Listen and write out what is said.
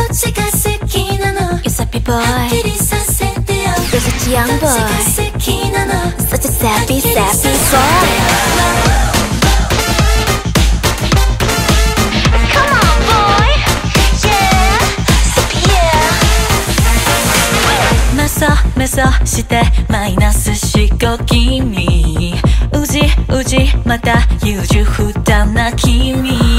ちが好きなの You sappy boy はっきりさせてよ You're such a young どっ boy ちが好きなの Such a sappy sappy boy Come on boy Yeah Sappy yeah メソメソしてマイナス思考君うじうじまた優柔不断な君